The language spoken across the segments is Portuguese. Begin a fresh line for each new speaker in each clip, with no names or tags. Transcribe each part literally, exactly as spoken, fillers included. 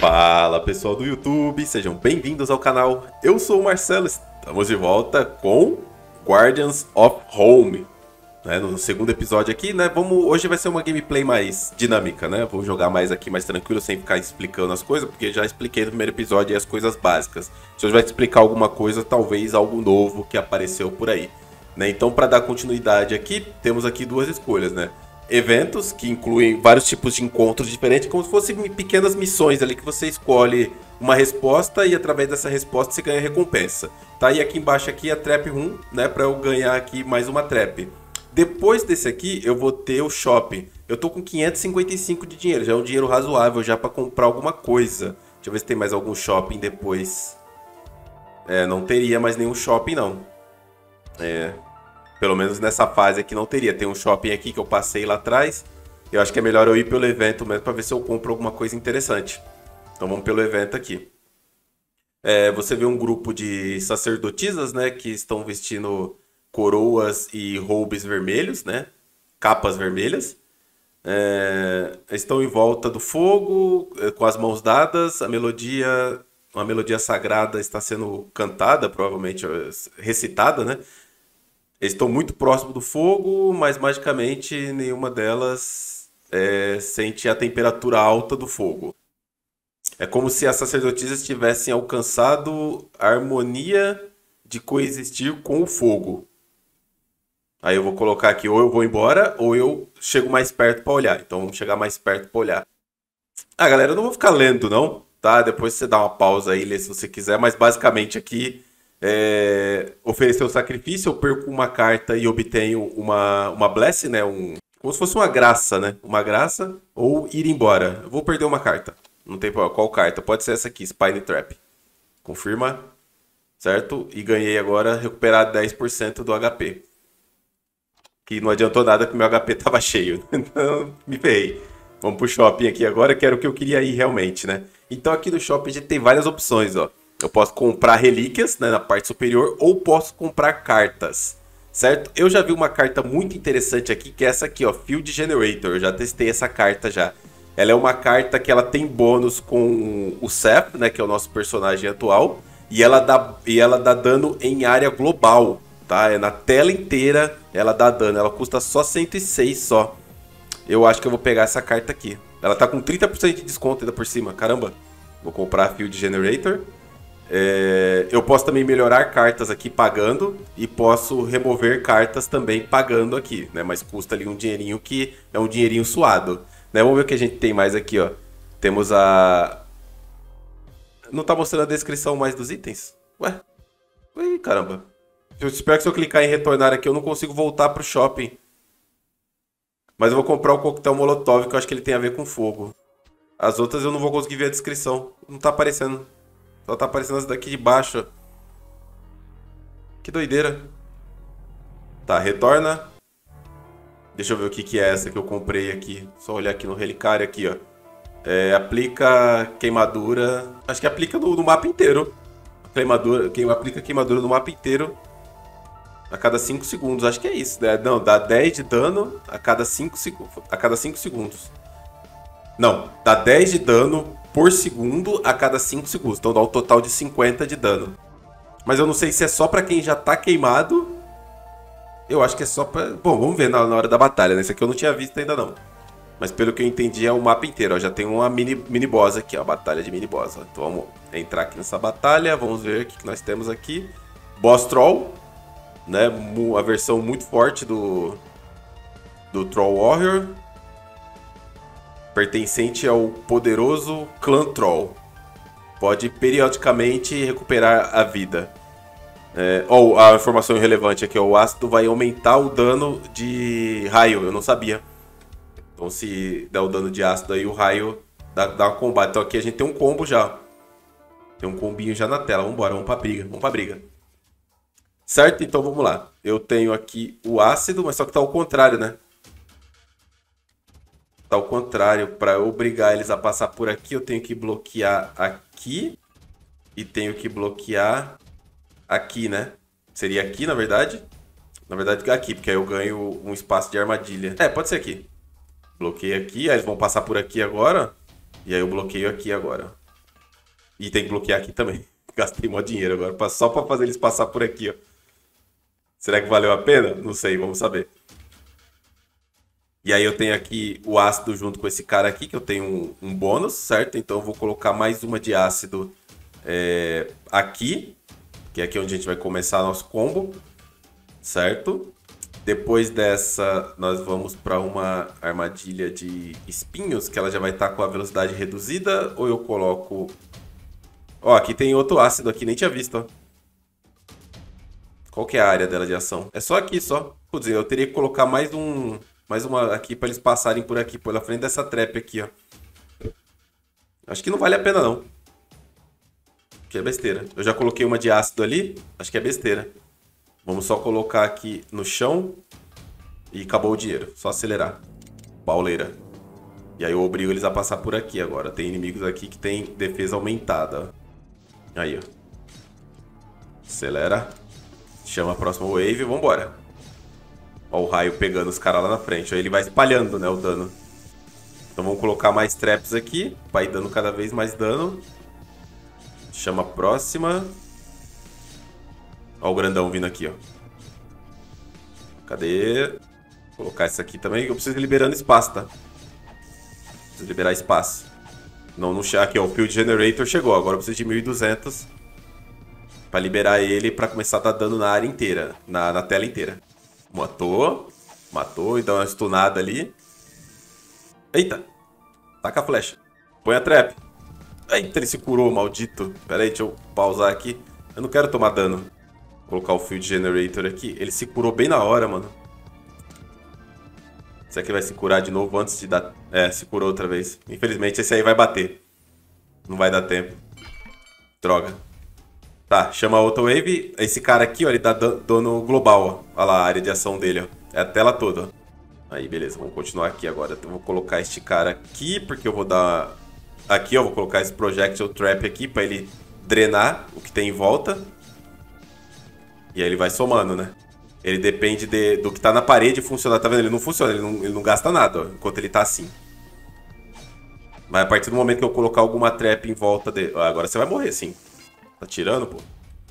Fala pessoal do YouTube, sejam bem-vindos ao canal. Eu sou o Marcelo, estamos de volta com Guardians of Home, né? No segundo episódio aqui, né? Vamos, hoje vai ser uma gameplay mais dinâmica, né? Vou jogar mais aqui, mais tranquilo, sem ficar explicando as coisas, porque já expliquei no primeiro episódio as coisas básicas. Se hoje vai explicar alguma coisa, talvez algo novo que apareceu por aí, né? Então, para dar continuidade aqui, temos aqui duas escolhas, né? Eventos, que incluem vários tipos de encontros diferentes, como se fossem pequenas missões ali que você escolhe uma resposta e através dessa resposta você ganha recompensa. Tá? E aqui embaixo aqui a Trap Room, né, para eu ganhar aqui mais uma Trap. Depois desse aqui eu vou ter o Shopping. Eu tô com quinhentos e cinquenta e cinco de dinheiro, já é um dinheiro razoável já para comprar alguma coisa. Deixa eu ver se tem mais algum Shopping depois. É, não teria mais nenhum Shopping não. É... Pelo menos nessa fase aqui não teria. Tem um shopping aqui que eu passei lá atrás. Eu acho que é melhor eu ir pelo evento mesmo para ver se eu compro alguma coisa interessante. Então vamos pelo evento aqui. É, você vê um grupo de sacerdotisas, né? Que estão vestindo coroas e roubos vermelhos, né? Capas vermelhas. É, estão em volta do fogo, com as mãos dadas. A melodia, uma melodia sagrada está sendo cantada, provavelmente recitada, né? Estão muito próximo do fogo, mas magicamente nenhuma delas é, sente a temperatura alta do fogo. É como se as sacerdotisas tivessem alcançado a harmonia de coexistir com o fogo. Aí eu vou colocar aqui, ou eu vou embora, ou eu chego mais perto para olhar. Então vamos chegar mais perto para olhar. Ah, galera, eu não vou ficar lendo não, tá? Depois você dá uma pausa aí, lê se você quiser, mas basicamente aqui... É, oferecer o sacrifício, eu perco uma carta e obtenho uma, uma bless, né? Um, como se fosse uma graça, né? Uma graça, ou ir embora. Eu vou perder uma carta. Não tem problema. Qual carta? Pode ser essa aqui, Spine Trap. Confirma. Certo? E ganhei agora recuperar dez por cento do H P. Que não adiantou nada que o meu H P tava cheio. Então, me ferrei. Vamos pro shopping aqui agora, que era o que eu queria ir realmente, né? Então aqui no shopping a gente tem várias opções, ó. Eu posso comprar relíquias, né, na parte superior, ou posso comprar cartas, certo? Eu já vi uma carta muito interessante aqui, que é essa aqui, ó, Field Generator. Eu já testei essa carta já. Ela é uma carta que ela tem bônus com o Seth, né, que é o nosso personagem atual, e ela dá, e ela dá dano em área global, tá? É na tela inteira ela dá dano. Ela custa só cento e seis só. Eu acho que eu vou pegar essa carta aqui. Ela tá com trinta por cento de desconto ainda por cima. Caramba. Vou comprar a Field Generator. É, eu posso também melhorar cartas aqui pagando e posso remover cartas também pagando aqui, né? Mas custa ali um dinheirinho que é um dinheirinho suado, né? Vamos ver o que a gente tem mais aqui, ó. Temos a... Não tá mostrando a descrição mais dos itens? Ué? Ui, caramba. Eu espero que se eu clicar em retornar aqui eu não consigo voltar pro shopping. Mas eu vou comprar o coquetel Molotov, que eu acho que ele tem a ver com fogo. As outras eu não vou conseguir ver a descrição. Não tá aparecendo. Só tá aparecendo essa daqui de baixo. Que doideira. Tá, retorna. Deixa eu ver o que, que é essa que eu comprei aqui. Só olhar aqui no relicário aqui, ó. É, aplica queimadura. Acho que aplica no, no mapa inteiro. Queimadura, queima, aplica queimadura no mapa inteiro. A cada cinco segundos. Acho que é isso, né? Não, dá dez de dano a cada cinco, a cada cinco segundos. Não, dá dez de dano por segundo a cada cinco segundos. Então dá um total de cinquenta de dano. Mas eu não sei se é só pra quem já tá queimado. Eu acho que é só pra... Bom, vamos ver na, na hora da batalha, né? Isso aqui eu não tinha visto ainda não. Mas pelo que eu entendi é o mapa inteiro, ó. Já tem uma mini, mini boss aqui, ó. Batalha de mini boss, ó. Então vamos entrar aqui nessa batalha. Vamos ver o que, que nós temos aqui. Boss Troll, né? A versão muito forte do... Do Troll Warrior. Pertencente ao poderoso Clã Troll. Pode periodicamente recuperar a vida. É, ou a informação irrelevante aqui, ó, o ácido vai aumentar o dano de raio. Eu não sabia. Então se der o dano de ácido aí, o raio dá, dá um combate. Então aqui a gente tem um combo já. Tem um combinho já na tela. Vambora, vamos pra briga. Vamos pra briga. Certo? Então vamos lá. Eu tenho aqui o ácido, mas só que tá ao contrário, né? Tá ao contrário, para obrigar eles a passar por aqui, eu tenho que bloquear aqui e tenho que bloquear aqui, né? Seria aqui, na verdade. Na verdade, aqui, porque aí eu ganho um espaço de armadilha. É, pode ser aqui. Bloqueio aqui, aí eles vão passar por aqui agora. E aí eu bloqueio aqui agora. E tem que bloquear aqui também. Gastei mó dinheiro agora, pra- só pra fazer eles passar por aqui, ó. Será que valeu a pena? Não sei, vamos saber. E aí eu tenho aqui o ácido junto com esse cara aqui, que eu tenho um, um bônus, certo? Então eu vou colocar mais uma de ácido é, aqui, que é aqui onde a gente vai começar nosso combo, certo? Depois dessa, nós vamos para uma armadilha de espinhos, que ela já vai estar com a velocidade reduzida, ou eu coloco... Ó, aqui tem outro ácido aqui, nem tinha visto, ó. Qual que é a área dela de ação? É só aqui, só. Putz, eu teria que colocar mais um... Mais uma aqui para eles passarem por aqui, pela frente dessa trap aqui, ó. Acho que não vale a pena, não. Que é besteira. Eu já coloquei uma de ácido ali, acho que é besteira. Vamos só colocar aqui no chão e acabou o dinheiro. Só acelerar. Pauleira. E aí eu obrigo eles a passar por aqui agora. Tem inimigos aqui que tem defesa aumentada. Aí, ó. Acelera. Chama a próxima wave e vambora. Ó o raio pegando os caras lá na frente. Aí ele vai espalhando, né, o dano. Então vamos colocar mais traps aqui. Vai dando cada vez mais dano. Chama a próxima. Ó o grandão vindo aqui, ó. Cadê? Vou colocar essa aqui também. Eu preciso ir liberando espaço, tá? Preciso liberar espaço. Não, não chega aqui, ó. O Field Generator chegou. Agora eu preciso de mil e duzentos. Pra liberar ele pra começar a dar dano na área inteira. Na, na tela inteira. Matou. Matou e dá uma stunada ali. Eita. Taca a flecha. Põe a trap. Eita, ele se curou, maldito. Pera aí, deixa eu pausar aqui. Eu não quero tomar dano. Vou colocar o Field Generator aqui. Ele se curou bem na hora, mano. Será que ele vai se curar de novo antes de dar... É, se curou outra vez. Infelizmente, esse aí vai bater. Não vai dar tempo. Droga. Tá, chama a outra wave. Esse cara aqui, ó, ele dá dano global, ó. Olha lá a área de ação dele, ó. É a tela toda, ó. Aí, beleza. Vamos continuar aqui agora. Então, eu vou colocar este cara aqui, porque eu vou dar... Aqui, ó, vou colocar esse Projectile Trap aqui pra ele drenar o que tem em volta. E aí ele vai somando, né? Ele depende de, do que tá na parede funcionar. Tá vendo? Ele não funciona, ele não, ele não gasta nada, ó, enquanto ele tá assim. Mas a partir do momento que eu colocar alguma trap em volta dele... Agora você vai morrer, sim. Tá tirando, pô.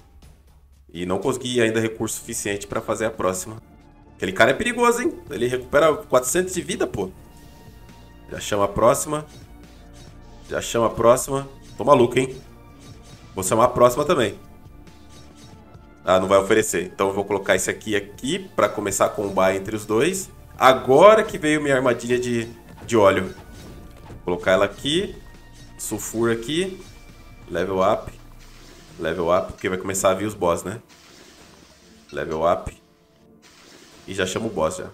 E não consegui ainda recurso suficiente pra fazer a próxima. Aquele cara é perigoso, hein? Ele recupera quatrocentos de vida, pô. Já chama a próxima. Já chama a próxima. Tô maluco, hein? Vou chamar a próxima também. Ah, não vai oferecer. Então eu vou colocar esse aqui aqui pra começar a combar entre os dois. Agora que veio minha armadilha de, de óleo. Vou colocar ela aqui. Sulfur aqui. Level up. Level up, porque vai começar a vir os boss, né? Level up. E já chama o boss, já.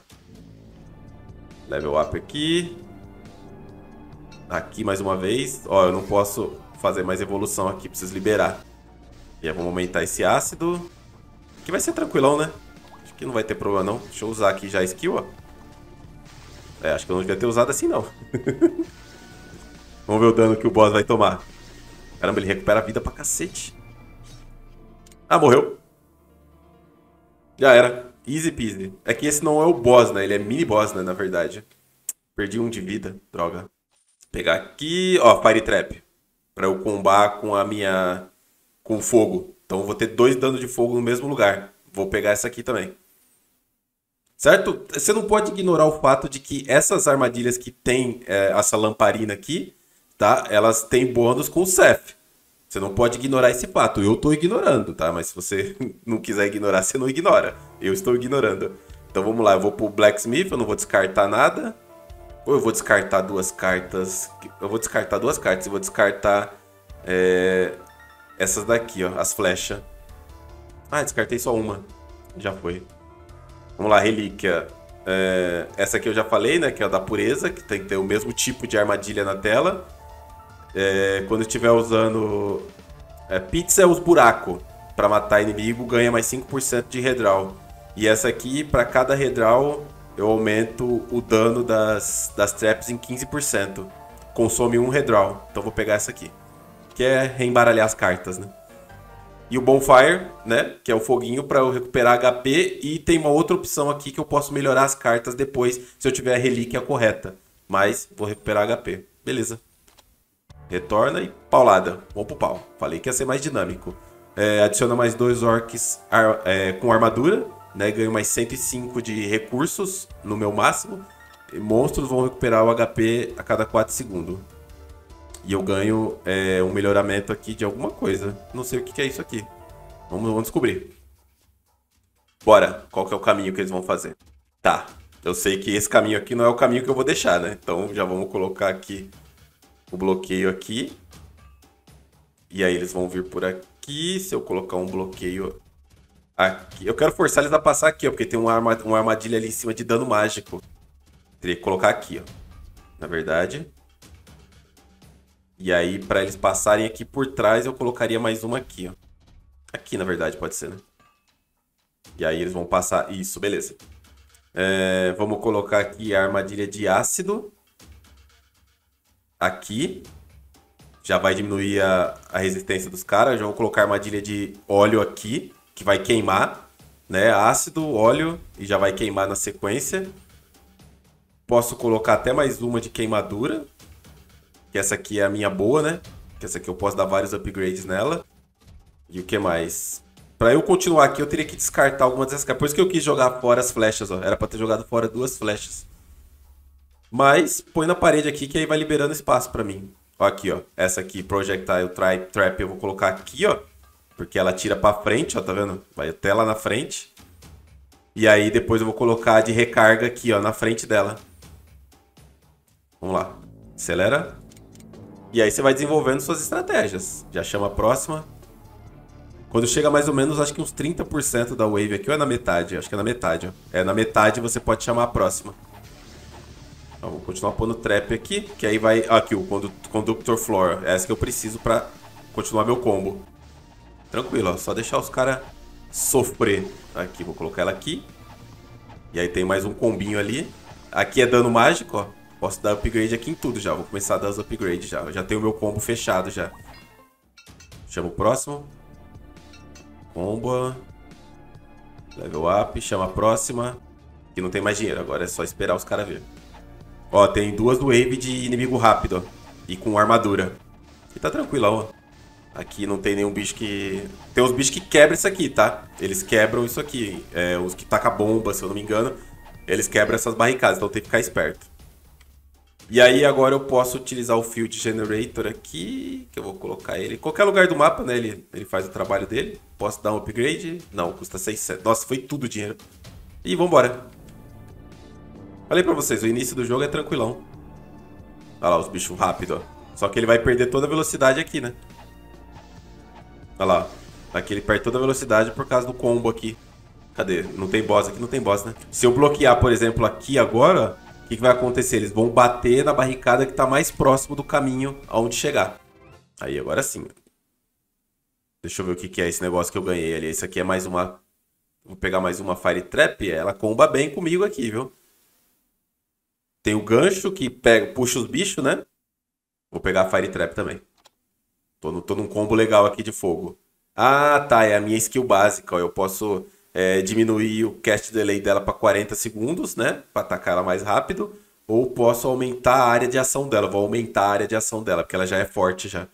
Level up aqui. Aqui mais uma vez. Ó, eu não posso fazer mais evolução aqui, preciso liberar. E aí vamos aumentar esse ácido. Aqui vai ser tranquilão, né? Acho que não vai ter problema, não. Deixa eu usar aqui já a skill, ó. É, acho que eu não devia ter usado assim, não. Vamos ver o dano que o boss vai tomar. Caramba, ele recupera a vida pra cacete. Ah, morreu. Já era. Easy peasy. É que esse não é o boss, né? Ele é mini boss, né? Na verdade. Perdi um de vida. Droga. Vou pegar aqui. Ó, Fire Trap. Pra eu combar com a minha... Com o fogo. Então eu vou ter dois danos de fogo no mesmo lugar. Vou pegar essa aqui também. Certo? Você não pode ignorar o fato de que essas armadilhas que tem é, essa lamparina aqui, tá? Elas têm bônus com o Seth. Você não pode ignorar esse fato. Eu tô ignorando, tá? Mas se você não quiser ignorar, você não ignora. Eu estou ignorando. Então vamos lá, eu vou pro Blacksmith, eu não vou descartar nada. Ou eu vou descartar duas cartas. Eu vou descartar duas cartas e vou descartar é, essas daqui, ó, as flechas. Ah, descartei só uma. Já foi. Vamos lá, relíquia. É, essa aqui eu já falei, né? Que é a da pureza, que tem que ter o mesmo tipo de armadilha na tela. É, quando estiver usando é, pizza é os buracos para matar inimigo, ganha mais cinco por cento de redraw. E essa aqui, para cada redraw, eu aumento o dano das, das traps em quinze por cento. Consome um redraw. Então vou pegar essa aqui, que é reembaralhar as cartas, né? E o Bonfire, né? Que é o foguinho para eu recuperar H P. E tem uma outra opção aqui que eu posso melhorar as cartas depois, se eu tiver a relíquia correta. Mas vou recuperar H P. Beleza. Retorna e paulada. Vamos pro pau. Falei que ia ser mais dinâmico. É, adiciona mais dois orcs ar, é, com armadura. Né? Ganho mais cento e cinco de recursos no meu máximo. E monstros vão recuperar o H P a cada quatro segundos. E eu ganho é, um melhoramento aqui de alguma coisa. Não sei o que, que é isso aqui. Vamos, vamos descobrir. Bora. Qual que é o caminho que eles vão fazer? Tá. Eu sei que esse caminho aqui não é o caminho que eu vou deixar, né? Então já vamos colocar aqui o bloqueio aqui. E aí eles vão vir por aqui. Se eu colocar um bloqueio aqui... Eu quero forçar eles a passar aqui, ó. Porque tem uma, arma... uma armadilha ali em cima de dano mágico. Teria que colocar aqui, ó. Na verdade. E aí, pra eles passarem aqui por trás, eu colocaria mais uma aqui, ó. Aqui, na verdade, pode ser, né? E aí eles vão passar... Isso, beleza. É... Vamos colocar aqui a armadilha de ácido. Aqui. Já vai diminuir a, a resistência dos caras. Já vou colocar a armadilha de óleo aqui, que vai queimar, né? Ácido, óleo, e já vai queimar na sequência. Posso colocar até mais uma de queimadura. Que essa aqui é a minha boa, né? Que essa aqui eu posso dar vários upgrades nela. E o que mais? Pra eu continuar aqui, eu teria que descartar algumas dessas caras. Por isso que eu quis jogar fora as flechas, ó. Era pra ter jogado fora duas flechas. Mas põe na parede aqui, que aí vai liberando espaço pra mim. Ó aqui, ó. Essa aqui, Projectile Trap, eu vou colocar aqui, ó. Porque ela tira pra frente, ó, tá vendo? Vai até lá na frente. E aí depois eu vou colocar de recarga aqui, ó, na frente dela. Vamos lá. Acelera. E aí você vai desenvolvendo suas estratégias. Já chama a próxima. Quando chega mais ou menos, acho que uns trinta por cento da wave aqui, ou é na metade? Acho que é na metade, ó. É, na metade você pode chamar a próxima. Então, vou continuar pondo trap aqui, que aí vai... Aqui, o Conductor Floor. É essa que eu preciso pra continuar meu combo. Tranquilo, ó. Só deixar os caras sofrer. Aqui, vou colocar ela aqui. E aí tem mais um combinho ali. Aqui é dano mágico, ó. Posso dar upgrade aqui em tudo já. Vou começar a dar os upgrades já. Eu já tenho o meu combo fechado já. Chama o próximo. Combo. Level up. Chama a próxima. Aqui não tem mais dinheiro. Agora é só esperar os caras verem. Ó, tem duas wave de inimigo rápido, ó. E com armadura. E tá tranquilo, ó. Aqui não tem nenhum bicho que... Tem uns bichos que quebram isso aqui, tá? Eles quebram isso aqui. É, os que tacam bomba, se eu não me engano. Eles quebram essas barricadas, então tem que ficar esperto. E aí agora eu posso utilizar o Field Generator aqui, que eu vou colocar ele em qualquer lugar do mapa, né? Ele, ele faz o trabalho dele. Posso dar um upgrade? Não, custa seiscentos. Nossa, foi tudo dinheiro. E vambora. Falei pra vocês, o início do jogo é tranquilão. Olha lá, os bichos rápidos, ó. Só que ele vai perder toda a velocidade aqui, né? Olha lá, aqui ele perde toda a velocidade por causa do combo aqui. Cadê? Não tem boss aqui, não tem boss, né? Se eu bloquear, por exemplo, aqui agora... O que, que vai acontecer? Eles vão bater na barricada que está mais próximo do caminho aonde chegar. Aí, agora sim. Deixa eu ver o que, que é esse negócio que eu ganhei ali. Esse aqui é mais uma... Vou pegar mais uma Fire Trap. Ela comba bem comigo aqui, viu? Tem o gancho que pega, puxa os bichos, né? Vou pegar a Fire Trap também. Tô, no, tô num combo legal aqui de fogo. Ah, tá. É a minha skill básica. Ó. Eu posso... É, diminuir o cast delay dela para quarenta segundos, né? Para atacar ela mais rápido. Ou posso aumentar a área de ação dela. Vou aumentar a área de ação dela, porque ela já é forte já.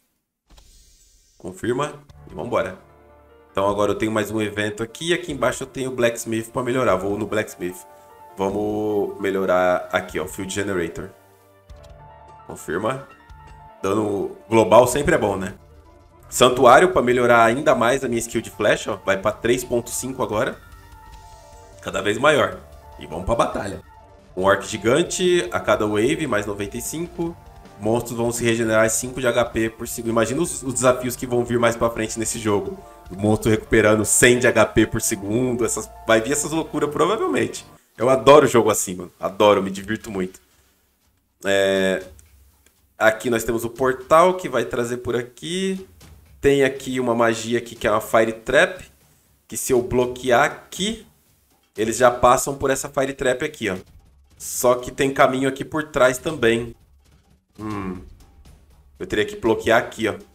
Confirma e vambora. Então agora eu tenho mais um evento aqui. Aqui embaixo eu tenho o Blacksmith para melhorar. Vou no Blacksmith. Vamos melhorar aqui, ó. Field Generator. Confirma. Dano global sempre é bom, né? Santuário para melhorar ainda mais a minha skill de flecha, ó. Vai para três ponto cinco agora. Cada vez maior. E vamos para batalha. Um orc gigante a cada wave, mais noventa e cinco. Monstros vão se regenerar cinco de H P por segundo. Imagina os, os desafios que vão vir mais para frente nesse jogo. O monstro recuperando cem de H P por segundo. Essas, vai vir essas loucuras provavelmente. Eu adoro jogo assim, mano. Adoro, me divirto muito. É... Aqui nós temos o portal que vai trazer por aqui... Tem aqui uma magia aqui que é uma Fire Trap. Que se eu bloquear aqui, eles já passam por essa Fire Trap aqui, ó. Só que tem caminho aqui por trás também. Hum. Eu teria que bloquear aqui, ó.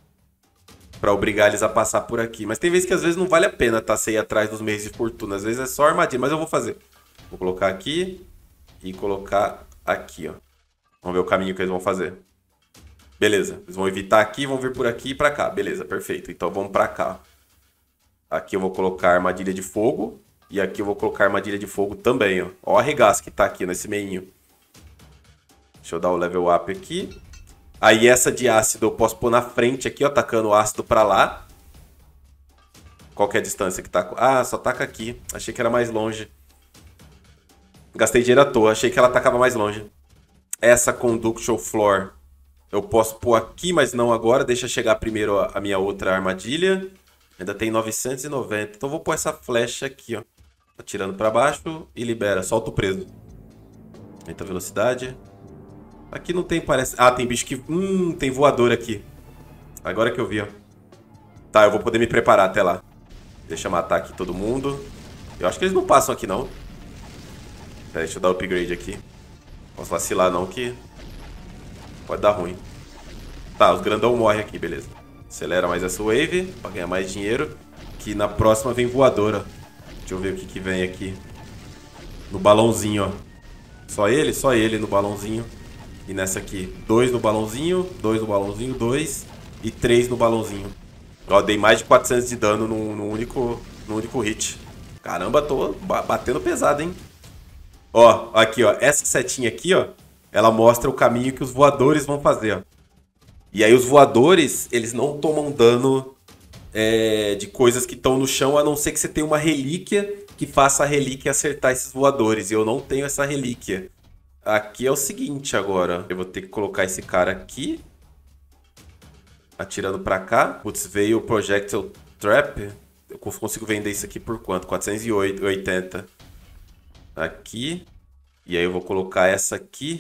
Pra obrigar eles a passar por aqui. Mas tem vezes que às vezes não vale a pena, tá? Você ir atrás dos meios de fortuna. Às vezes é só armadilha, mas eu vou fazer. Vou colocar aqui e colocar aqui, ó. Vamos ver o caminho que eles vão fazer. Beleza, eles vão evitar aqui, vão vir por aqui e pra cá. Beleza, perfeito. Então vamos pra cá. Aqui eu vou colocar armadilha de fogo. E aqui eu vou colocar armadilha de fogo também, ó. Ó o arregaço que tá aqui nesse meinho. Deixa eu dar o level up aqui. Aí essa de ácido eu posso pôr na frente aqui, ó, tacando o ácido pra lá. Qual que é a distância que tá? Ah, só taca aqui. Achei que era mais longe. Gastei dinheiro à toa, achei que ela tacava mais longe. Essa Conduction Floor eu posso pôr aqui, mas não agora. Deixa chegar primeiro a minha outra armadilha. Ainda tem novecentos e noventa. Então vou pôr essa flecha aqui, ó. Atirando pra baixo e libera. Solta o preso. Aumenta a velocidade. Aqui não tem, parece... Ah, tem bicho que... Hum, tem voador aqui. Agora que eu vi, ó. Tá, eu vou poder me preparar até lá. Deixa eu matar aqui todo mundo. Eu acho que eles não passam aqui, não. Pera, deixa eu dar o upgrade aqui. Posso vacilar, não, que... Pode dar ruim. Tá, os grandão morrem aqui, beleza. Acelera mais essa wave pra ganhar mais dinheiro. Que na próxima vem voadora. Deixa eu ver o que que vem aqui. No balãozinho, ó. Só ele? Só ele no balãozinho. E nessa aqui, dois no balãozinho, dois no balãozinho, dois e três no balãozinho. Ó, dei mais de quatrocentos de dano no, no, único, no único hit. Caramba, tô batendo pesado, hein? Ó, aqui, ó. Essa setinha aqui, ó. Ela mostra o caminho que os voadores vão fazer, ó. E aí os voadores, eles não tomam dano é, de coisas que estão no chão, a não ser que você tenha uma relíquia que faça a relíquia acertar esses voadores. E eu não tenho essa relíquia. Aqui é o seguinte agora. Eu vou ter que colocar esse cara aqui. Atirando pra cá. Putz, veio o Projectile Trap. Eu consigo vender isso aqui por quanto? quatrocentos e oitenta. Aqui. E aí eu vou colocar essa aqui.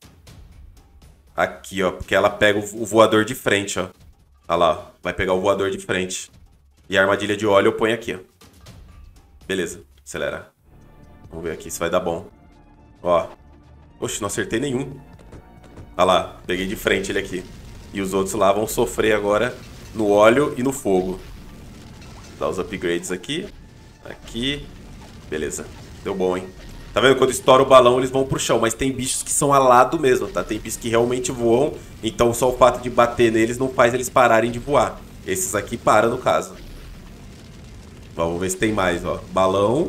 Aqui, ó. Porque ela pega o voador de frente, ó. Olha lá, ó. Vai pegar o voador de frente. E a armadilha de óleo eu ponho aqui, ó. Beleza. Acelera. Vamos ver aqui se vai dar bom. Ó. Oxe, não acertei nenhum. Olha lá. Peguei de frente ele aqui. E os outros lá vão sofrer agora no óleo e no fogo. Dá os upgrades aqui. Aqui. Beleza. Deu bom, hein? Tá vendo? Quando estoura o balão, eles vão pro chão. Mas tem bichos que são alados mesmo, tá? Tem bichos que realmente voam. Então só o fato de bater neles não faz eles pararem de voar. Esses aqui param, no caso. Vamos ver se tem mais, ó. Balão.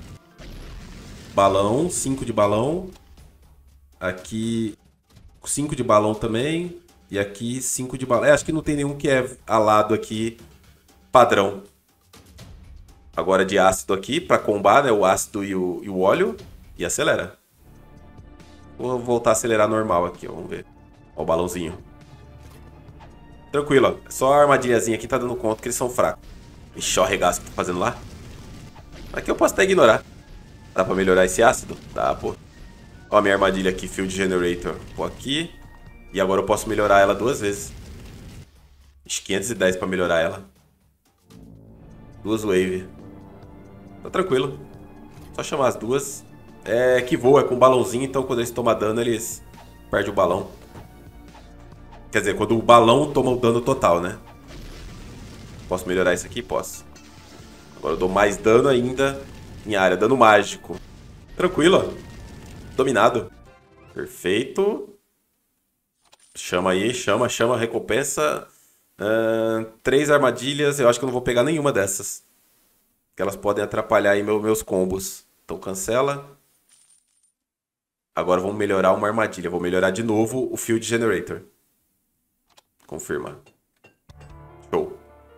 Balão. cinco de balão. Aqui cinco de balão também. E aqui cinco de balão. É, acho que não tem nenhum que é alado aqui padrão. Agora de ácido aqui para combar, né? O ácido e o, e o óleo. E acelera. Vou voltar a acelerar normal aqui, ó. Vamos ver. Ó o balãozinho. Tranquilo, ó. Só a armadilhazinha aqui tá dando conta que eles são fracos. Ixi, ó o regaço que tá fazendo lá. Aqui eu posso até ignorar. Dá pra melhorar esse ácido? Dá, pô. Ó a minha armadilha aqui, Field Generator. Pô, aqui. E agora eu posso melhorar ela duas vezes. Ixi, quinhentos e dez pra melhorar ela. Duas wave. Tá tranquilo. Só chamar as duas. É que voa, é com balãozinho, então quando eles tomam dano, eles perdem o balão. Quer dizer, quando o balão toma o dano total, né? Posso melhorar isso aqui? Posso. Agora eu dou mais dano ainda em área. Dano mágico. Tranquilo, ó. Dominado. Perfeito. Chama aí, chama, chama, recompensa. Uh, três armadilhas. Eu acho que eu não vou pegar nenhuma dessas. Que elas podem atrapalhar aí meu, meus combos. Então cancela. Agora vamos melhorar uma armadilha. Vou melhorar de novo o Field Generator. Confirma. Show.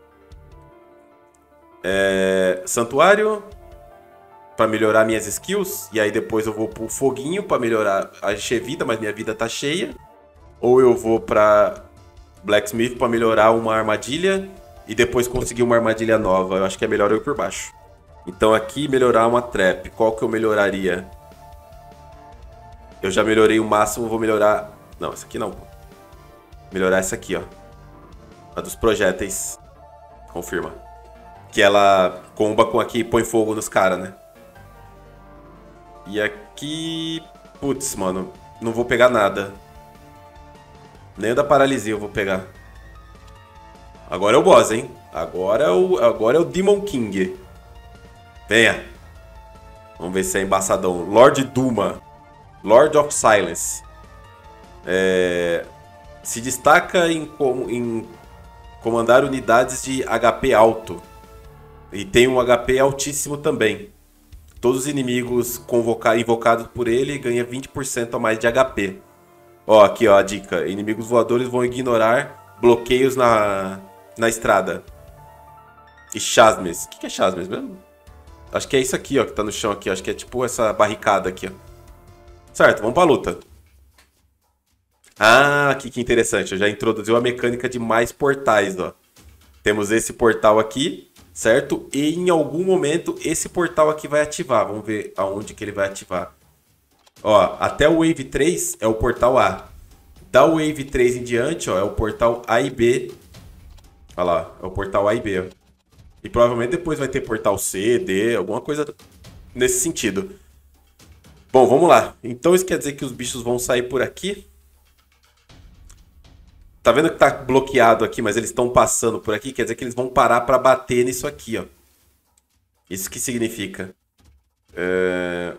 É, santuário. Para melhorar minhas skills. E aí depois eu vou pro foguinho para melhorar a encher vida, mas minha vida tá cheia. Ou eu vou para Blacksmith para melhorar uma armadilha. E depois conseguir uma armadilha nova. Eu acho que é melhor eu ir por baixo. Então aqui melhorar uma trap. Qual que eu melhoraria? Eu já melhorei o máximo, vou melhorar... Não, essa aqui não, pô. Melhorar essa aqui, ó. A dos projéteis. Confirma. Que ela comba com aqui e põe fogo nos caras, né? E aqui... Putz, mano. Não vou pegar nada. Nem o da paralisia eu vou pegar. Agora é o boss, hein? Agora é o, agora é o Demon King. Venha. Vamos ver se é embaçadão. Lord Duma. Lord of Silence. É... Se destaca em, com, em comandar unidades de H P alto. E tem um H P altíssimo também. Todos os inimigos convocar, invocados por ele ganham vinte por cento a mais de H P. Ó, aqui ó, a dica. Inimigos voadores vão ignorar bloqueios na, na estrada. E chasmes. O que é chasmes mesmo? Acho que é isso aqui, ó, que tá no chão aqui. Acho que é tipo essa barricada aqui, ó. Certo, vamos pra luta. Ah, aqui que interessante. Eu já introduziu a mecânica de mais portais, ó. Temos esse portal aqui, certo? E em algum momento esse portal aqui vai ativar. Vamos ver aonde que ele vai ativar. Ó, até o Wave três é o portal A. Da Wave três em diante, ó, é o portal A e B. Olha lá, é o portal A e B, ó. E provavelmente depois vai ter portal C, D, alguma coisa nesse sentido. Bom, vamos lá. Então isso quer dizer que os bichos vão sair por aqui. Tá vendo que tá bloqueado aqui, mas eles estão passando por aqui? Quer dizer que eles vão parar para bater nisso aqui, ó. Isso que significa? É...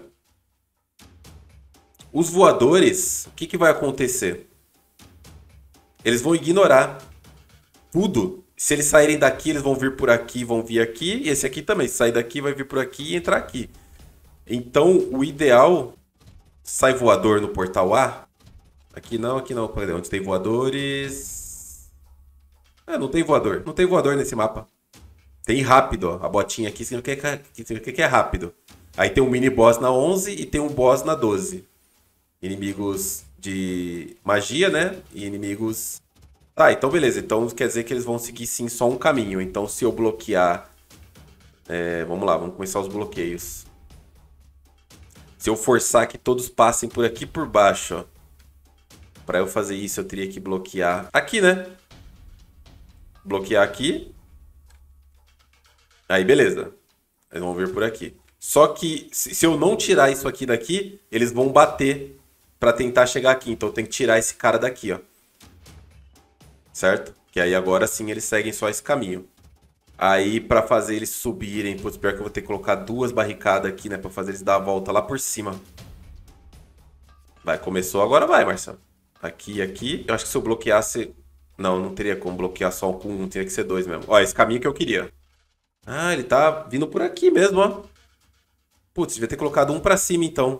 Os voadores, o que, que vai acontecer? Eles vão ignorar tudo. Se eles saírem daqui, eles vão vir por aqui, vão vir aqui. E esse aqui também, se sair daqui, vai vir por aqui e entrar aqui. Então, o ideal... Sai voador no portal A? Aqui não, aqui não. Onde tem voadores... É, não tem voador. Não tem voador nesse mapa. Tem rápido, ó. A botinha aqui significa que é rápido. Aí tem um mini boss na onze e tem um boss na doze. Inimigos de magia, né? E inimigos... Tá, então beleza. Então quer dizer que eles vão seguir sim só um caminho. Então se eu bloquear... É, vamos lá, vamos começar os bloqueios. Se eu forçar que todos passem por aqui por baixo, ó. Pra eu fazer isso eu teria que bloquear aqui, né? Bloquear aqui. Aí beleza. Eles vão vir por aqui. Só que se eu não tirar isso aqui daqui, eles vão bater pra tentar chegar aqui. Então eu tenho que tirar esse cara daqui, ó. Certo? Que aí agora sim eles seguem só esse caminho. Aí pra fazer eles subirem... Putz, pior que eu vou ter que colocar duas barricadas aqui, né? Pra fazer eles dar a volta lá por cima. Vai, começou, agora vai, Marcelo. Aqui, aqui. Eu acho que se eu bloqueasse... Não, não teria como bloquear só com um. Teria que ser dois mesmo. Ó, esse caminho que eu queria. Ah, ele tá vindo por aqui mesmo, ó. Putz, devia ter colocado um pra cima, então.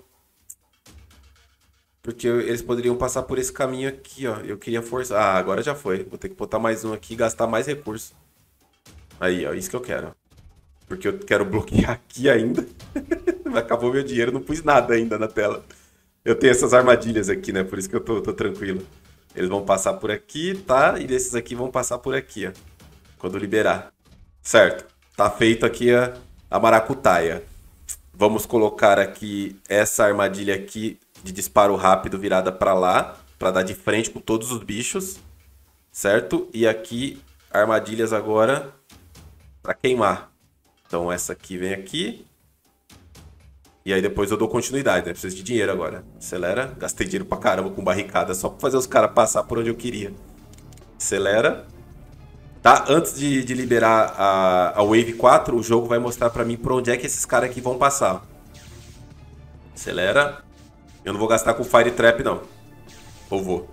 Porque eles poderiam passar por esse caminho aqui, ó. Eu queria forçar... Ah, agora já foi. Vou ter que botar mais um aqui e gastar mais recursos. Aí, ó. Isso que eu quero. Porque eu quero bloquear aqui ainda. Acabou meu dinheiro. Não pus nada ainda na tela. Eu tenho essas armadilhas aqui, né? Por isso que eu tô, tô tranquilo. Eles vão passar por aqui, tá? E desses aqui vão passar por aqui, ó. Quando liberar. Certo. Tá feito aqui a, a maracutaia. Vamos colocar aqui essa armadilha aqui de disparo rápido virada pra lá. Pra dar de frente com todos os bichos. Certo? E aqui, armadilhas agora pra queimar. Então essa aqui vem aqui. E aí depois eu dou continuidade, né? Preciso de dinheiro agora. Acelera. Gastei dinheiro pra caramba com barricada só pra fazer os caras passar por onde eu queria. Acelera. Tá? Antes de, de liberar a, a Wave quatro, o jogo vai mostrar pra mim por onde é que esses caras aqui vão passar. Acelera. Eu não vou gastar com Fire Trap, não. Ou vou?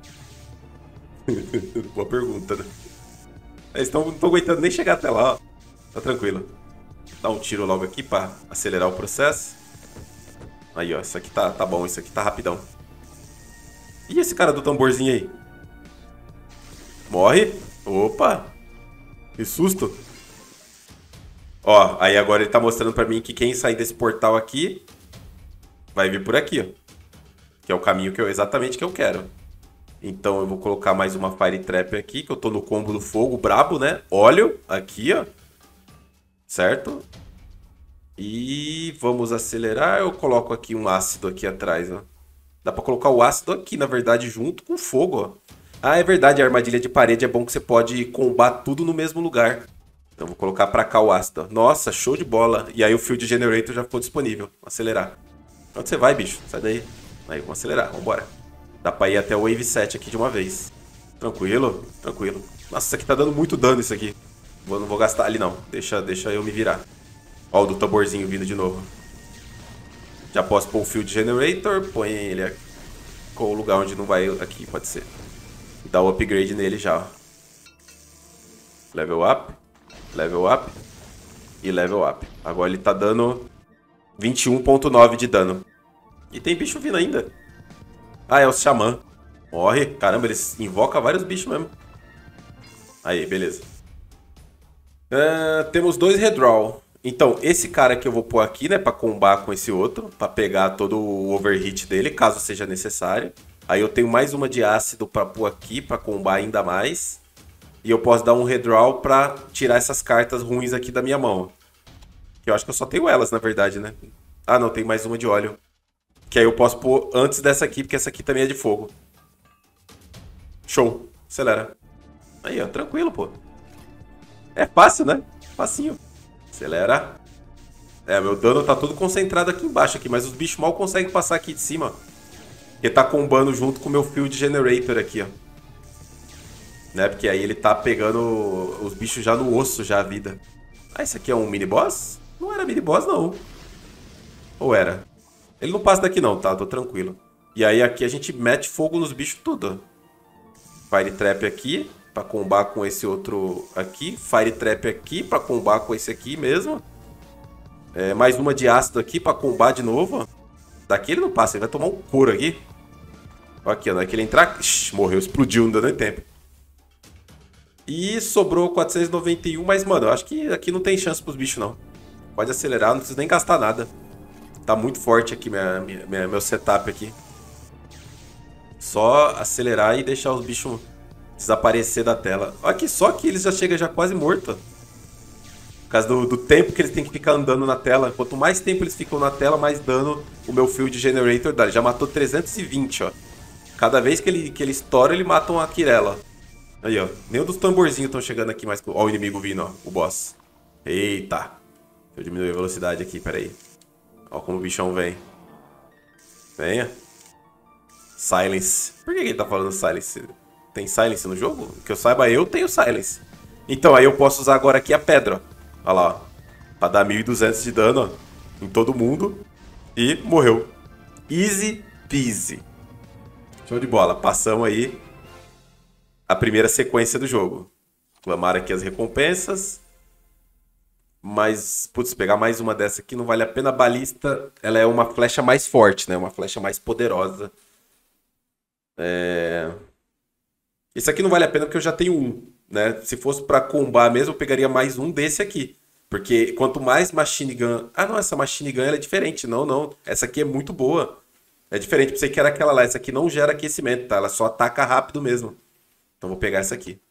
Boa pergunta, né? Eles não estão aguentando nem chegar até lá, ó. Tá tranquilo. Dá um tiro logo aqui pra acelerar o processo. Aí, ó. Isso aqui tá, tá bom. Isso aqui tá rapidão. E esse cara do tamborzinho aí? Morre. Opa. Que susto. Ó, aí agora ele tá mostrando pra mim que quem sair desse portal aqui vai vir por aqui, ó. Que é o caminho que eu, exatamente que eu quero. Então eu vou colocar mais uma Fire Trap aqui, que eu tô no combo do fogo brabo, né? Óleo aqui, ó. Certo? E vamos acelerar. Eu coloco aqui um ácido aqui atrás, ó. Dá pra colocar o ácido aqui, na verdade, junto com o fogo, ó. Ah, é verdade, a armadilha de parede é bom que você pode combar tudo no mesmo lugar. Então vou colocar pra cá o ácido, ó. Nossa, show de bola. E aí o Field Generator já ficou disponível. Vou acelerar. Onde você vai, bicho? Sai daí. Aí, vamos acelerar, vambora. Dá pra ir até o Wave sete aqui de uma vez. Tranquilo? Tranquilo. Nossa, isso aqui tá dando muito dano, isso aqui. Vou, não vou gastar ali, não. Deixa, deixa eu me virar. Ó o do tamborzinho vindo de novo. Já posso pôr o Field Generator. Põe ele aqui. Com o lugar onde não vai aqui, pode ser. dar o upgrade nele já, ó. Level up, level up e level up. Agora ele tá dando vinte e um ponto nove de dano. E tem bicho vindo ainda. Ah, é o Xamã. Morre. Caramba, eles invocam vários bichos mesmo. Aí, beleza. Uh, temos dois redraw. Então, esse cara que eu vou pôr aqui, né, pra combar com esse outro, pra pegar todo o overhit dele, caso seja necessário. Aí eu tenho mais uma de ácido pra pôr aqui, pra combar ainda mais. E eu posso dar um redraw pra tirar essas cartas ruins aqui da minha mão. Que eu acho que eu só tenho elas, na verdade, né? Ah, não, tem mais uma de óleo. Que aí eu posso pôr antes dessa aqui, porque essa aqui também é de fogo. Show. Acelera. Aí, ó, tranquilo, pô. É fácil, né? Facinho. Acelera. É, meu dano tá todo concentrado aqui embaixo, aqui, mas os bichos mal conseguem passar aqui de cima. Porque tá combando junto com o meu Field Generator aqui, ó. Né? Porque aí ele tá pegando os bichos já no osso, já a vida. Ah, esse aqui é um mini boss? Não era mini boss, não. Ou era? Ele não passa daqui não, tá? Tô tranquilo. E aí aqui a gente mete fogo nos bichos tudo. Fire Trap aqui, pra combar com esse outro aqui. Fire Trap aqui, pra combar com esse aqui mesmo. É, mais uma de ácido aqui, pra combar de novo. Daqui ele não passa, ele vai tomar um couro aqui. Aqui, ó, na hora que ele entrar... Ixi, morreu, explodiu, não deu nem tempo. E sobrou quatrocentos e noventa e um, mas, mano, eu acho que aqui não tem chance pros bichos, não. Pode acelerar, não precisa nem gastar nada. Tá muito forte aqui minha, minha, meu setup aqui. Só acelerar e deixar os bichos desaparecer da tela. Aqui, só que eles já chegam já quase mortos. Por causa do, do tempo que eles têm que ficar andando na tela. Quanto mais tempo eles ficam na tela, mais dano o meu Field Generator dá. Ele já matou trezentos e vinte, ó. Cada vez que ele, que ele estoura, ele mata uma Quirela. Aí, ó. Nem um dos tamborzinhos estão chegando aqui mais. Ó o inimigo vindo, ó. O boss. Eita. Deixa eu diminuir a velocidade aqui, peraí. Ó como o bichão vem. Venha. Silence. Por que ele tá falando Silence? Tem Silence no jogo? Que eu saiba, eu tenho Silence. Então, aí eu posso usar agora aqui a pedra, ó. Olha lá, ó. Pra dar mil e duzentos de dano, ó. Em todo mundo. E morreu. Easy peasy. Show de bola. Passamos aí a primeira sequência do jogo. Clamar aqui as recompensas. Mas, putz, pegar mais uma dessa aqui não vale a pena. A balista, ela é uma flecha mais forte, né? Uma flecha mais poderosa. É... Esse aqui não vale a pena porque eu já tenho um, né? Se fosse pra combar mesmo, eu pegaria mais um desse aqui. Porque quanto mais Machine Gun... Ah, não, essa Machine Gun ela é diferente. Não, não. Essa aqui é muito boa. É diferente. Pensei que era aquela lá. Essa aqui não gera aquecimento, tá? Ela só ataca rápido mesmo. Então vou pegar essa aqui.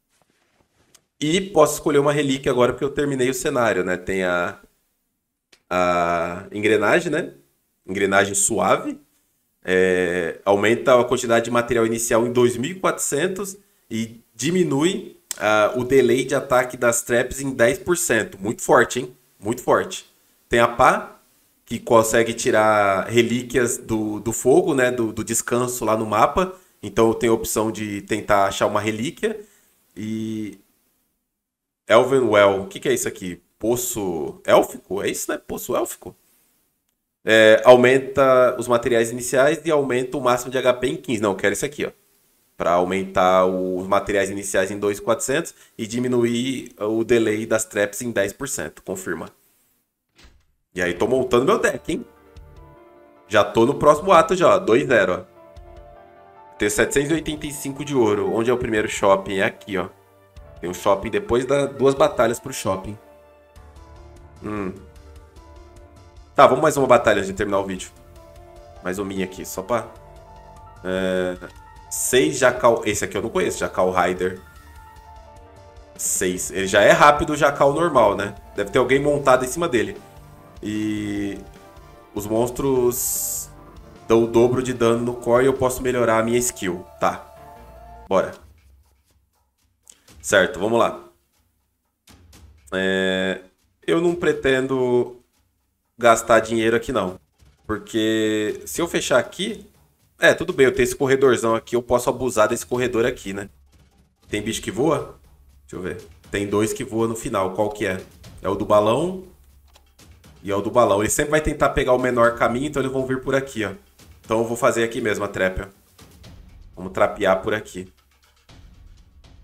E posso escolher uma relíquia agora porque eu terminei o cenário, né? Tem a, a engrenagem, né? Engrenagem suave. É, aumenta a quantidade de material inicial em dois mil e quatrocentos e diminui uh, o delay de ataque das traps em dez por cento. Muito forte, hein? Muito forte. Tem a pá, que consegue tirar relíquias do, do fogo, né? Do, do descanso lá no mapa. Então eu tenho a opção de tentar achar uma relíquia. E... Elvenwell, o que, que é isso aqui? Poço élfico? É isso, né? Poço élfico? É, aumenta os materiais iniciais e aumenta o máximo de H P em quinze. Não, eu quero isso aqui, ó. Para aumentar os materiais iniciais em dois mil e quatrocentos e diminuir o delay das traps em dez por cento. Confirma. E aí, tô montando meu deck, hein? Já tô no próximo ato já, ó. dois zero, ó. Tenho setecentos e oitenta e cinco de ouro. Onde é o primeiro shopping? É aqui, ó. Tem um shopping depois das duas batalhas pro shopping. Hum. Tá, vamos mais uma batalha antes de terminar o vídeo. Mais uma minha aqui, só pra... É... Seis Jackal... Esse aqui eu não conheço, Jackal Rider. Seis. Ele já é rápido o Jackal normal, né? Deve ter alguém montado em cima dele. E... Os monstros dão o dobro de dano no core e eu posso melhorar a minha skill. Tá. Bora. Certo, vamos lá. É... Eu não pretendo... gastar dinheiro aqui não. Porque se eu fechar aqui... É, tudo bem, eu tenho esse corredorzão aqui. Eu posso abusar desse corredor aqui, né? Tem bicho que voa? Deixa eu ver. Tem dois que voam no final. Qual que é? É o do balão. E é o do balão. Ele sempre vai tentar pegar o menor caminho, então eles vão vir por aqui, ó. Então eu vou fazer aqui mesmo a trap, ó. Vamos trapear por aqui.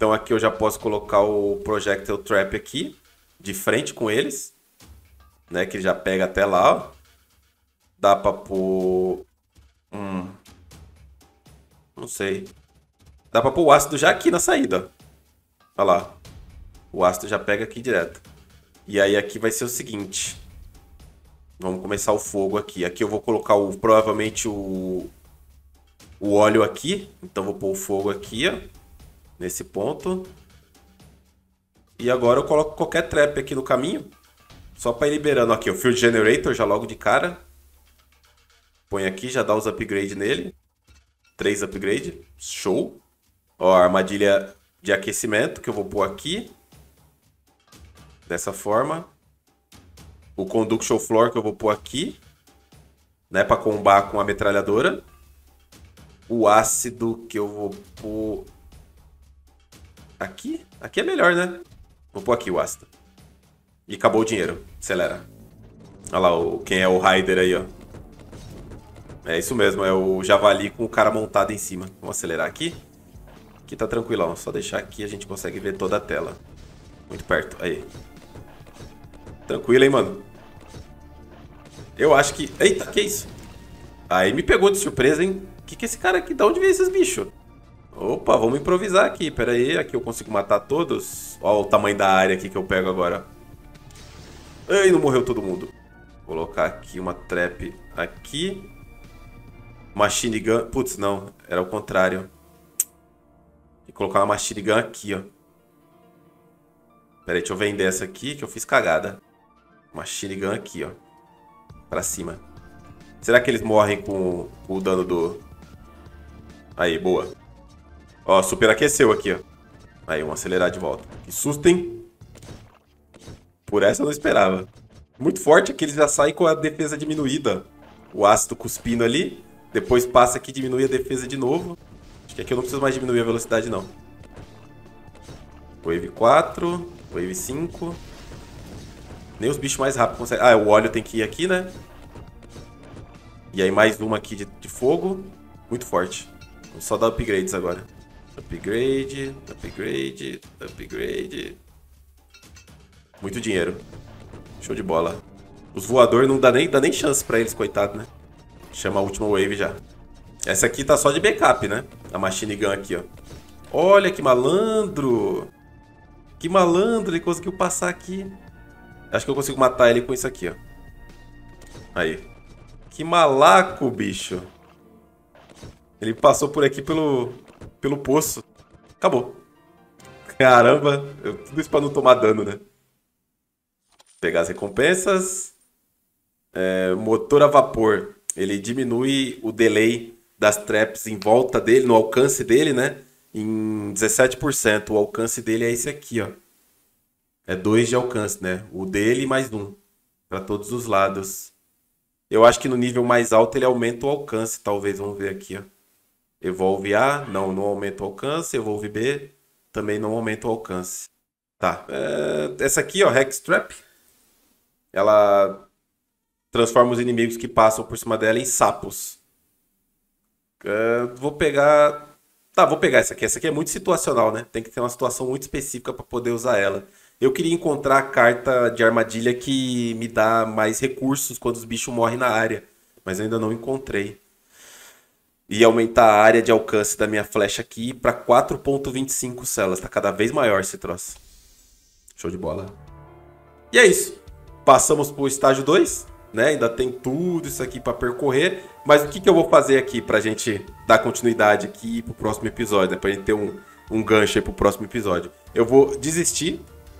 Então aqui eu já posso colocar o Projectile Trap aqui, de frente com eles, né? Que ele já pega até lá, ó. Dá pra pôr... Hum, não sei. Dá pra pôr o ácido já aqui na saída, ó. Olha lá. O ácido já pega aqui direto. E aí aqui vai ser o seguinte. Vamos começar o fogo aqui. Aqui eu vou colocar o, provavelmente o, o óleo aqui. Então vou pôr o fogo aqui, ó. Nesse ponto. E agora eu coloco qualquer trap aqui no caminho. Só para ir liberando aqui o Field Generator já logo de cara. Põe aqui, já dá os upgrades nele. Três upgrades. Show. Ó, a armadilha de aquecimento que eu vou pôr aqui. Dessa forma. O Conduction Floor que eu vou pôr aqui. Né, para combar com a metralhadora. O ácido que eu vou pôr... Aqui? Aqui é melhor, né? Vou pôr aqui o ácido. E acabou o dinheiro. Acelera. Olha lá o, quem é o Raider aí, ó. É isso mesmo, é o javali com o cara montado em cima. Vamos acelerar aqui. Aqui tá tranquilão, só deixar aqui a gente consegue ver toda a tela. Muito perto, aí. Tranquilo, hein, mano? Eu acho que... Eita, que isso? Aí me pegou de surpresa, hein? Que que é esse cara aqui? Da onde veio esses bichos? Opa, vamos improvisar aqui. Pera aí, aqui eu consigo matar todos. Olha o tamanho da área aqui que eu pego agora. Ai, não morreu todo mundo. Vou colocar aqui uma trap aqui. Machine gun... Putz, não. Era o contrário. Vou colocar uma machine gun aqui, ó. Pera aí, deixa eu vender essa aqui que eu fiz cagada. Machine gun aqui, ó. Pra cima. Será que eles morrem com, com o dano do... Aí, boa. Ó, superaqueceu aqui, ó. Aí, vamos acelerar de volta. Que susto, hein? Por essa eu não esperava. Muito forte é que eles já saem com a defesa diminuída. O ácido cuspindo ali. Depois passa aqui e diminui a defesa de novo. Acho que aqui eu não preciso mais diminuir a velocidade, não. Wave quatro. Wave cinco. Nem os bichos mais rápidos conseguem... Ah, o óleo tem que ir aqui, né? E aí mais uma aqui de, de fogo. Muito forte. Vamos só dar upgrades agora. Upgrade, upgrade, upgrade. Muito dinheiro. Show de bola. Os voadores não dá nem, dá nem chance pra eles, coitado, né? Chama a última wave já. Essa aqui tá só de backup, né? A machine gun aqui, ó. Olha que malandro. Que malandro, ele conseguiu passar aqui. Acho que eu consigo matar ele com isso aqui, ó. Aí. Que malaco, bicho. Ele passou por aqui pelo, pelo poço. Acabou. Caramba. Eu, tudo isso pra não tomar dano, né? Pegar as recompensas. É, motor a vapor. Ele diminui o delay das traps em volta dele, no alcance dele, né? Em dezessete por cento. O alcance dele é esse aqui, ó. É dois de alcance, né? O dele mais um. Pra todos os lados. Eu acho que no nível mais alto ele aumenta o alcance, talvez. Vamos ver aqui, ó. Evolve A, não, não aumenta o alcance. Evolve B, também não aumenta o alcance. Tá. É, essa aqui, ó, Hextrap. Ela transforma os inimigos que passam por cima dela em sapos. É, vou pegar... Tá, vou pegar essa aqui. Essa aqui é muito situacional, né? Tem que ter uma situação muito específica para poder usar ela. Eu queria encontrar a carta de armadilha que me dá mais recursos quando os bichos morrem na área. Mas eu ainda não encontrei. E aumentar a área de alcance da minha flecha aqui para quatro ponto vinte e cinco células. Tá cada vez maior esse troço. Show de bola. E é isso. Passamos pro estágio dois. Né? Ainda tem tudo isso aqui para percorrer. Mas o que, que eu vou fazer aqui pra gente dar continuidade aqui pro próximo episódio? Né? Pra gente ter um, um gancho aí pro próximo episódio. Eu vou desistir.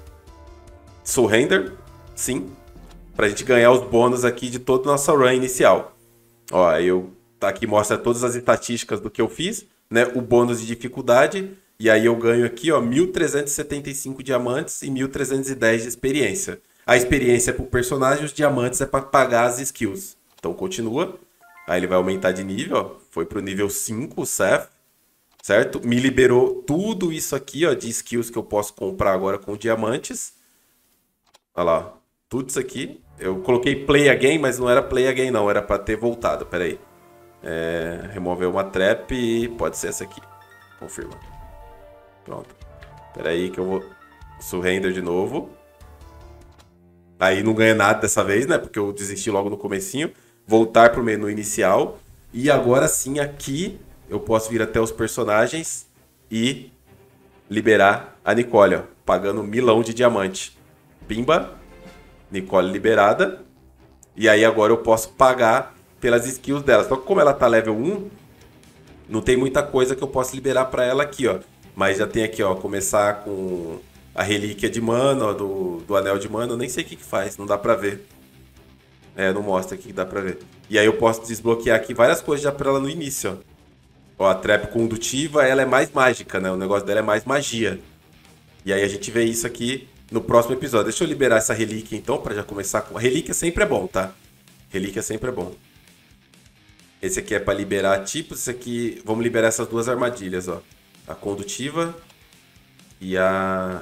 Surrender, sim, pra gente ganhar os bônus aqui de toda a nossa run inicial. Ó, eu tá aqui mostra todas as estatísticas do que eu fiz, né? O bônus de dificuldade e aí eu ganho aqui, ó, mil trezentos e setenta e cinco diamantes e mil trezentos e dez de experiência. A experiência é pro personagem, os diamantes é para pagar as skills. Então continua. Aí ele vai aumentar de nível, ó. Foi pro nível cinco, o Seth, certo? Me liberou tudo isso aqui, ó, de skills que eu posso comprar agora com diamantes. Olha lá, tudo isso aqui. Eu coloquei play again, mas não era play again não, era para ter voltado. Pera aí. É, remover uma trap e pode ser essa aqui. Confirma. Pronto. Pera aí que eu vou surrender de novo. Aí não ganha nada dessa vez, né? Porque eu desisti logo no comecinho. Voltar pro menu inicial. E agora sim aqui eu posso vir até os personagens e liberar a Nicole, ó, pagando um milão de diamante. Pimba, Nicole liberada. E aí agora eu posso pagar pelas skills dela. Só que como ela tá level um, não tem muita coisa que eu posso liberar pra ela aqui, ó. Mas já tem aqui, ó, começar com a relíquia de mana, ó, do, do anel de mana. Eu nem sei o que que faz, não dá pra ver. É, não mostra aqui que dá pra ver. E aí eu posso desbloquear aqui várias coisas já pra ela no início, ó. Ó, a trap condutiva, ela é mais mágica, né? O negócio dela é mais magia. E aí a gente vê isso aqui no próximo episódio. Deixa eu liberar essa relíquia então, pra já começar com... Relíquia sempre é bom, tá? Relíquia sempre é bom. Esse aqui é pra liberar tipos. Esse aqui... Vamos liberar essas duas armadilhas, ó. A condutiva e a...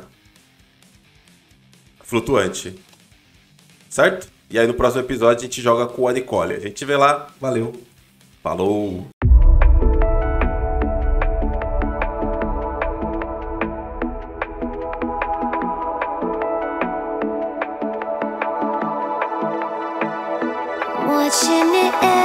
flutuante. Certo? E aí no próximo episódio a gente joga com a Nicole. A gente vê lá. Valeu. Falou!
Watching it